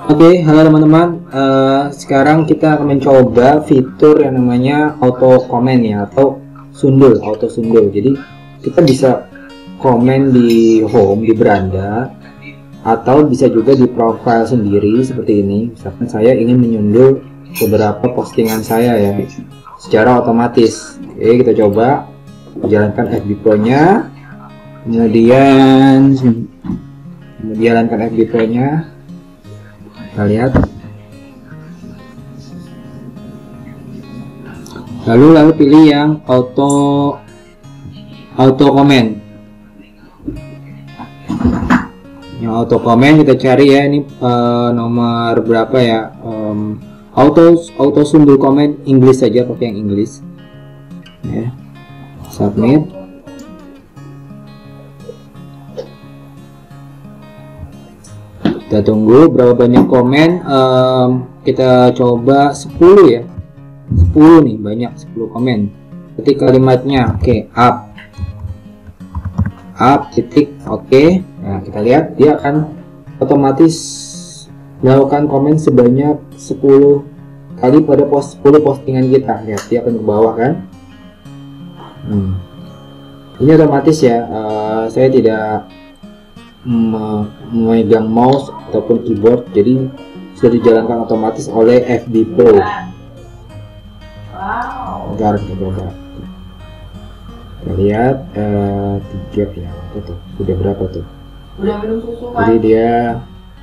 Oke, halo teman-teman. Sekarang kita akan mencoba fitur yang namanya auto comment ya, atau auto sundul. Jadi kita bisa komen di home, di beranda, atau bisa juga di profile sendiri seperti ini. Misalkan saya ingin menyundul beberapa postingan saya ya, secara otomatis. Oke, kita coba jalankan FB Pro-nya, kemudian jalankan FB Pro-nya. Kita lihat, lalu pilih yang auto comment. Yang auto comment kita cari ya, ini nomor berapa ya, auto sundul comment English saja, pakai yang English ya. Submit. Kita tunggu berapa banyak komen. Kita coba 10 ya, 10 nih, banyak 10 komen. Ketik kalimatnya up titik oke. Nah, kita lihat dia akan otomatis melakukan komen sebanyak 10 kali pada 10 postingan kita. Lihat, dia akan ke bawah kan. Ini otomatis ya, saya tidak memegang mouse ataupun keyboard, jadi sudah dijalankan otomatis oleh FB Pro. Bentar, kita coba. Kita lihat 3 ya, itu sudah berapa tuh? Udah minum susu kan? Jadi dia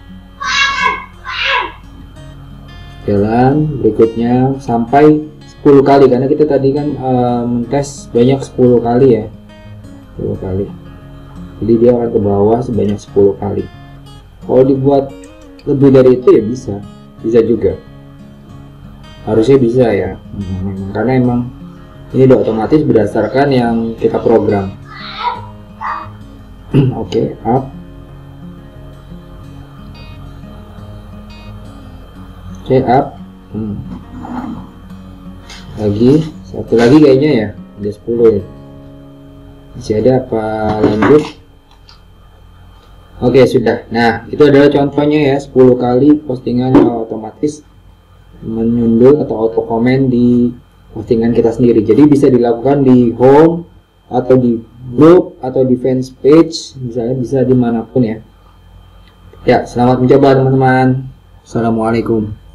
jalan berikutnya sampai 10 kali, karena kita tadi kan tes banyak 10 kali ya, 10 kali. Jadi dia akan ke bawah sebanyak 10 kali. Kalau dibuat lebih dari itu ya bisa juga. Harusnya bisa ya, karena emang ini udah otomatis berdasarkan yang kita program. Oke, up. Oke, up. Lagi, satu lagi kayaknya ya, ada 10 ya. Masih ada apa lanjut? Oke, sudah. Nah, itu adalah contohnya ya, 10 kali postingan yang otomatis menyundul atau auto comment di postingan kita sendiri. Jadi bisa dilakukan di home atau di grup atau di fans page, misalnya bisa dimanapun ya. Ya, selamat mencoba teman-teman. Assalamualaikum.